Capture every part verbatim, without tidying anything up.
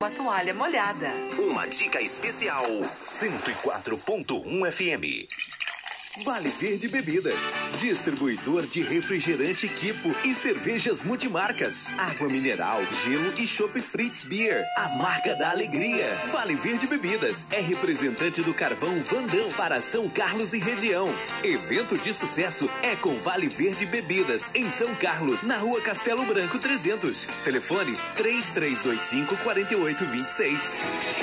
Uma toalha molhada. Uma dica especial. cento e quatro ponto um F M. Vale Verde Bebidas, distribuidor de refrigerante Kipo e cervejas multimarcas, água mineral, gelo e chopp Fritz Beer, a marca da alegria. Vale Verde Bebidas é representante do carvão Vandão para São Carlos e região. Evento de sucesso é com Vale Verde Bebidas em São Carlos, na Rua Castelo Branco trezentos. Telefone três três dois cinco, quatro oito dois seis.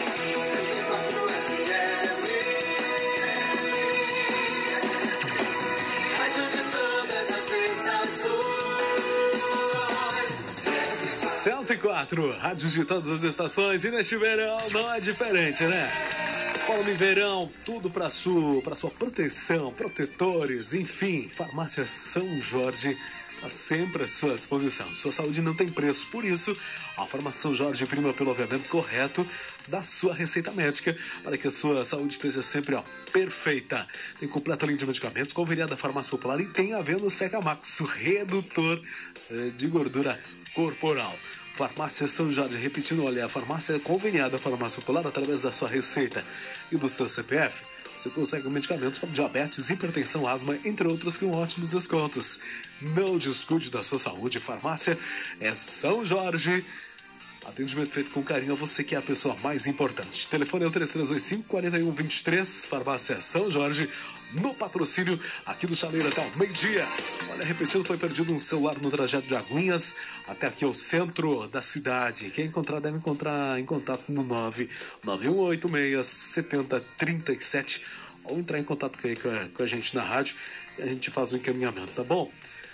cento e quatro, rádios de todas as estações, e neste verão não é diferente, né? Falando em verão, tudo para sua, para sua proteção, protetores, enfim, Farmácia São Jorge está sempre à sua disposição. Sua saúde não tem preço, por isso a Farmácia São Jorge prima pelo aviamento correto da sua receita médica para que a sua saúde esteja sempre, ó, perfeita. Tem completa linha de medicamentos, conveniada da Farmácia Popular, e tem a venda Secamax, o redutor eh, de gordura corporal. Farmácia São Jorge, repetindo, olha, a farmácia é conveniada, a Farmácia Popular, através da sua receita e do seu C P F, você consegue medicamentos para diabetes, hipertensão, asma, entre outros, com ótimos descontos. Não descuide da sua saúde. Farmácia é São Jorge. Atendimento feito com carinho a você, que é a pessoa mais importante. Telefone é o três três dois cinco, quatro um dois três. Farmácia São Jorge, no patrocínio aqui do Chaleiro até o meio-dia. Olha, repetindo, foi perdido um celular no trajeto de Aguinhas até aqui ao centro da cidade. Quem encontrar deve encontrar em contato no nove nove um oito seis, sete zero três sete ou entrar em contato com a, com a gente na rádio e a gente faz o encaminhamento, tá bom?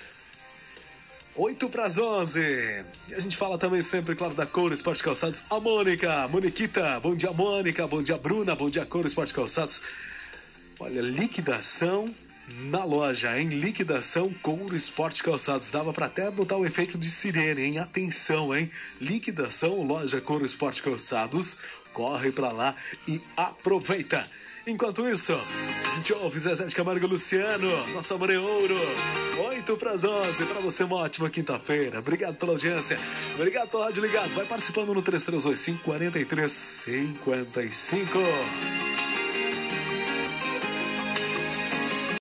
oito para as onze. E a gente fala também sempre, claro, da Couro Esporte Calçados. A Mônica, Moniquita, bom dia, Mônica, bom dia, Bruna, bom dia, Couro Esporte Calçados. Olha, liquidação na loja, hein? Liquidação Couro Esporte Calçados. Dava para até botar o efeito de sirene, hein? Atenção, hein? Liquidação, loja Couro Esporte Calçados. Corre para lá e aproveita. Enquanto isso, a gente ouve Zezé de Camargo e Luciano, nosso amor é ouro. oito para as onze, para você uma ótima quinta-feira. Obrigado pela audiência, obrigado pelo rádio ligado. Vai participando no três três dois cinco, quatro três cinco cinco.